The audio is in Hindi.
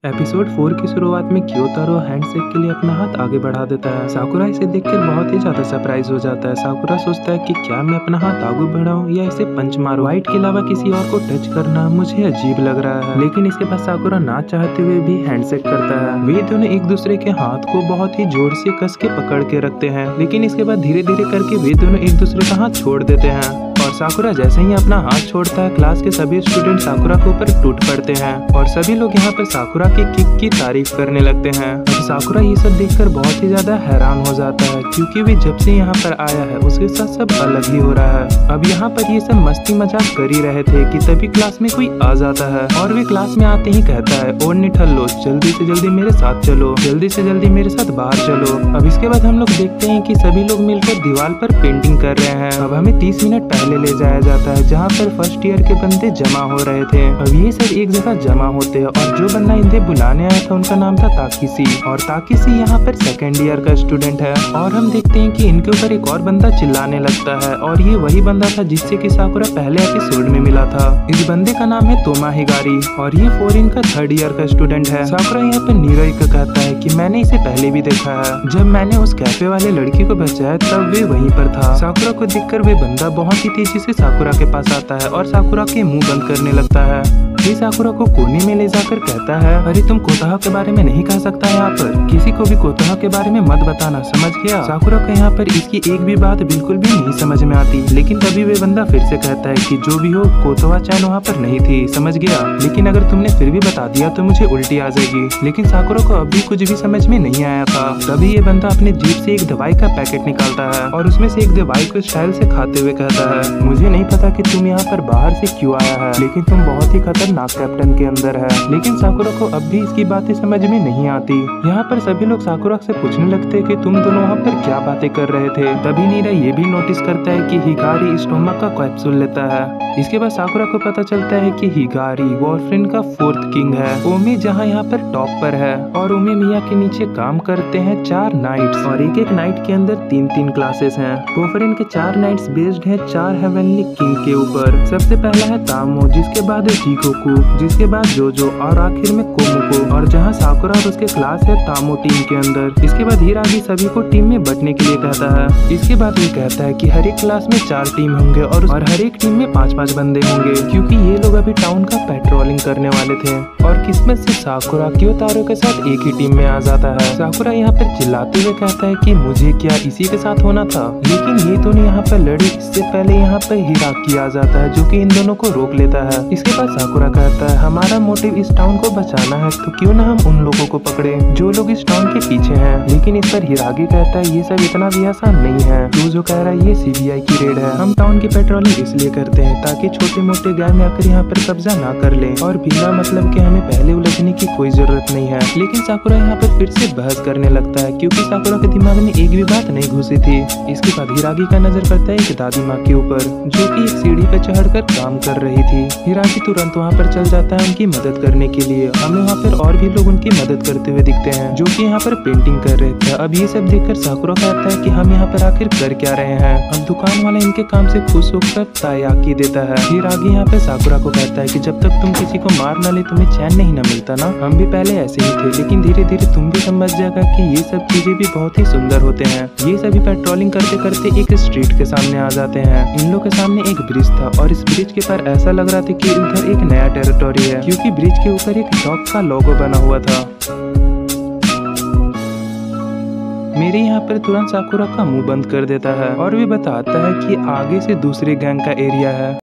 एपिसोड 4 की शुरुआत में क्योतारो हैंडशेक के लिए अपना हाथ आगे बढ़ा देता है। साकुरा इसे देखकर बहुत ही ज्यादा सरप्राइज हो जाता है। साकुरा सोचता है कि क्या मैं अपना हाथ आगे बढ़ाऊं या इसे पंच मारूं। व्हाइट के अलावा किसी और को टच करना मुझे अजीब लग रहा है, लेकिन इसके बाद साकुरा ना चाहते हुए भी हैंडशेक करता है। वे दोनों एक दूसरे के हाथ को बहुत ही जोर से कस के पकड़ के रखते हैं, लेकिन इसके बाद धीरे धीरे करके वे दोनों एक दूसरे का हाथ छोड़ देते हैं। और साकुरा जैसे ही अपना हाथ छोड़ता है, क्लास के सभी स्टूडेंट साकुरा के ऊपर टूट पड़ते हैं और सभी लोग यहाँ पर साकुरा के किक की तारीफ करने लगते हैं। अब साकुरा ये सब देखकर बहुत ही ज्यादा हैरान हो जाता है, क्योंकि वे जब से यहाँ पर आया है उसके साथ सब अलग ही हो रहा है। अब यहाँ पर ये सब मस्ती मजाक कर ही रहे थे कि तभी क्लास में कोई आ जाता है और वे क्लास में आते ही कहता है, और निठल्लो जल्दी से जल्दी मेरे साथ चलो, जल्दी से जल्दी मेरे साथ बाहर चलो। अब इसके बाद हम लोग देखते हैं कि सभी लोग मिलकर दीवार पर पेंटिंग कर रहे हैं। अब हमें 30 मिनट पहले ले जाया जाता है, जहाँ पर फर्स्ट ईयर के बंदे जमा हो रहे थे। अब ये सब एक जगह जमा होते हैं और जो बंदा इन्हें बुलाने आया था उनका नाम था ताकिसी, और ताकिसी यहाँ पर सेकेंड ईयर का स्टूडेंट है। और हम देखते हैं कि इनके ऊपर एक और बंदा चिल्लाने लगता है, और ये वही बंदा था जिससे कि साकुरा पहले एपिसोड में मिला था। इस बंदे का नाम है तोमा हिगारी और ये फॉरेन का थर्ड ईयर का स्टूडेंट है। साकुरा यहाँ पर नीरोई को कहता है कि मैंने इसे पहले भी देखा है, जब मैंने उस कैफे वाले लड़की को बचाया तब वे वहीं पर था। साकुरा को देखकर वे बंदा बहुत ही तेजी से साकुरा के पास आता है और साकुरा के मुंह बंद करने लगता है। ये साकुरा को कोने में ले जाकर कहता है, अरे तुम कोतोहा के बारे में नहीं कह सकता यहाँ पर, किसी को भी कोतोहा के बारे में मत बताना, समझ गया। साकुरा को यहाँ पर इसकी एक भी बात बिल्कुल भी नहीं समझ में आती, लेकिन तभी वे बंदा फिर से कहता है कि जो भी हो कोतोहा चैन वहाँ पर नहीं थी, समझ गया, लेकिन अगर तुमने फिर भी बता दिया तो मुझे उल्टी आ जाएगी। लेकिन साकुरा को अभी कुछ भी समझ में नहीं आया था। तभी ये बंदा अपने जेब से एक दवाई का पैकेट निकालता है और उसमें से एक दवाई को स्टाइल से खाते हुए कहता है, मुझे नहीं पता कि तुम यहाँ पर बाहर से क्यों आया है, लेकिन तुम बहुत ही खतरनाक कैप्टन के अंदर है। लेकिन साकुरा को अब भी इसकी बातें समझ में नहीं आती। यहाँ पर सभी लोग साकुरा से पूछने लगते हैं कि तुम दोनों वहाँ पर क्या बातें कर रहे थे। तभी नीरा ये भी नोटिस करता है कि हिगारी स्टोमक का कैप्सूल लेता है। इसके बाद साकुरा को पता चलता है कि हिगारी वॉरफ्रेन का 4th किंग है। ओमी जहाँ यहाँ पर टॉप पर है और ओमी मिया के नीचे काम करते हैं 4 नाइट्स, और एक एक नाइट के अंदर 3-3 क्लासेस हैं। वॉरफ्रेन के 4 नाइट्स बेस्ड है 4 हेवनली किंग के ऊपर। सबसे पहला है तामो, जिसके बाद है जिगोकू, जिसके बाद जोजो और आखिर में कोमुको। और जहाँ साकुरा और उसके क्लास है तामो टीम के अंदर। इसके बाद हिरागी सभी को टीम में बंटने के लिए कहता है। इसके बाद ये कहता है कि हर एक क्लास में 4 टीम होंगे और हर एक टीम में 5-5 बंदे होंगे, क्योंकि ये लोग अभी टाउन का पेट्रोलिंग करने वाले थे। और किस्मत से साकुरा क्योतारो के साथ एक ही टीम में आ जाता है। साकुरा यहाँ पर चिल्लाते हुए कहता है कि मुझे क्या इसी के साथ होना था, लेकिन ये दोनों यहाँ पर लड़े। इससे पहले यहाँ पर हिराकी आ जाता है जो कि इन दोनों को रोक लेता है। इसके बाद साकुरा कहता है, हमारा मोटिव इस टाउन को बचाना है, तो क्यों ना हम उन लोगों को पकड़े जो लोग इस टाउन के पीछे हैं। लेकिन इस पर हिरागी कहता है, ये सब इतना भी आसान नहीं है। तू जो कह रहा है ये सीबीआई की रेड है, हम टाउन की पेट्रोलिंग इसलिए करते हैं ताकि छोटे मोटे गैंग आकर यहाँ पर कब्जा ना कर ले, और बिना मतलब के हमें पहले उलझने की कोई जरूरत नहीं है। लेकिन साकुरा यहाँ पर फिर से बहस करने लगता है, क्योंकि साकुरा के दिमाग में एक भी बात नहीं घुसी थी। इसके बाद हिरागी का नजर पड़ता है एक दादी माँ के ऊपर, जो कि एक सीढ़ी पर चढ़कर काम कर रही थी। हिरागी तुरंत वहाँ पर चल जाता है उनकी मदद करने के लिए। हमें वहाँ पर और भी लोग उनकी मदद करते हुए दिखते हैं, जो कि यहाँ पर पेंटिंग कर रहे थे। अब ये सब देखकर साकुरा कहता है कि हम यहाँ पर आखिर कर क्या रहे हैं। अब दुकान वाला इनके काम से खुश होकर तायाकी देता है। हिरागी यहाँ पे साकुरा को कहता है कि जब तक तुम किसी को मार न ले तुम्हें चैन नहीं न मिलता ना। हम भी पहले ऐसे ही थे, लेकिन धीरे धीरे तुम भी समझ जाएगा कि ये सब चीजें भी बहुत ही सुंदर होते हैं। ये सभी पेट्रोलिंग करते करते एक स्ट्रीट के सामने आ जाते हैं। इन लोग के सामने एक ब्रिज था और इस ब्रिज के पर ऐसा लग रहा था कि उधर एक नया टेरिटोरी है, क्योंकि ब्रिज के ऊपर एक डॉग का लोगो बना हुआ था। मेरे यहाँ पर तुरंत साकुरा का मुंह बंद कर देता है और वे बताता है कि आगे से दूसरे गैंग का एरिया है।